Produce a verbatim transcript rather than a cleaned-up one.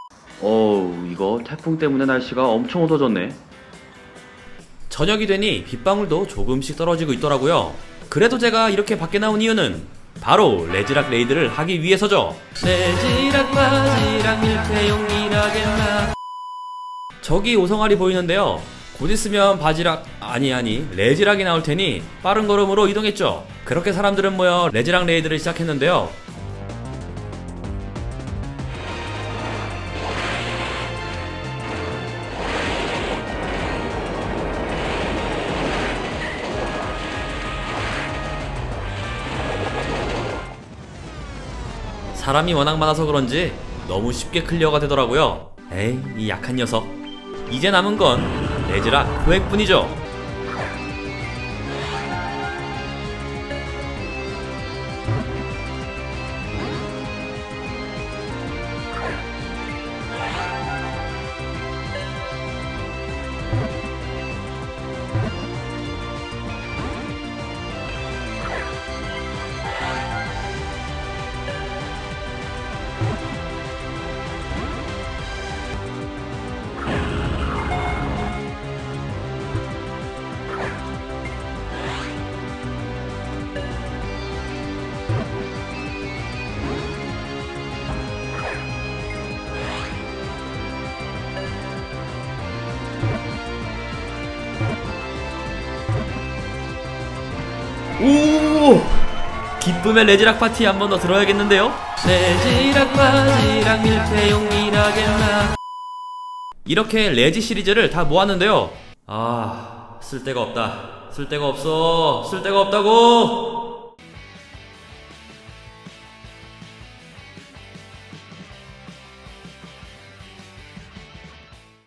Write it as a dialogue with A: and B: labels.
A: 어우, 이거 태풍 때문에 날씨가 엄청 어두워졌네.
B: 저녁이 되니 빗방울도 조금씩 떨어지고 있더라고요. 그래도 제가 이렇게 밖에 나온 이유는 바로 레지락 레이드를 하기 위해서죠. 레지락 바지락 밀폐용이라겠나. 저기 오성알이 보이는데요. 곧 있으면 바지락 아니 아니 레지락이 나올 테니 빠른 걸음으로 이동했죠. 그렇게 사람들은 모여 레지락 레이드를 시작했는데요. 사람이 워낙 많아서 그런지 너무 쉽게 클리어가 되더라고요. 에이, 이 약한 녀석. 이제 남은 건 레지락 포획뿐이죠. 오! 기쁨의 레지락 파티 한 번 더 들어야겠는데요? 레지락 바지락 밀폐용이라겠나. 이렇게 레지 시리즈를 다 모았는데요. 아, 쓸데가 없다. 쓸데가 없어. 쓸데가 없다고!